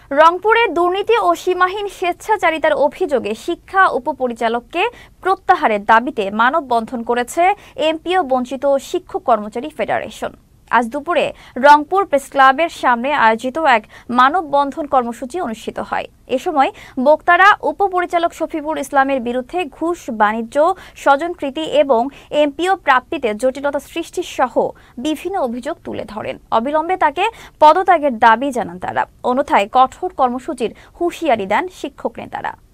রংপুরে দুর্নীতি ও সীমাহীন স্বেচ্ছাচারিতার অভিযোগে শিক্ষা উপপরিচালককে প্রত্যাহারের দাবিতে মানববন্ধন করেছে এমপিও বঞ্চিত শিক্ষক কর্মচারী ফেডারেশন। আজ দুপুরে রংপুর প্রেসক্লাবের সামনে আয়োজিত এক মানববন্ধন কর্মসূচি অনুষ্ঠিত হয়। এ সময় বক্তারা উপপরিচালক শফিকুল ইসলামের বিরুদ্ধে ঘুষ, বাণিজ্য, স্বজনপ্রীতি এবং এমপিও প্রাপ্তিতে জটিলতা সৃষ্টি সহ বিভিন্ন অভিযোগ তুলে ধরেন। অবিলম্বে তাকে পদত্যাগের দাবি জানান তারা। অন্যথায় কঠোর কর্মসূচির হুঁশিয়ারি দেন শিক্ষক নেতারা।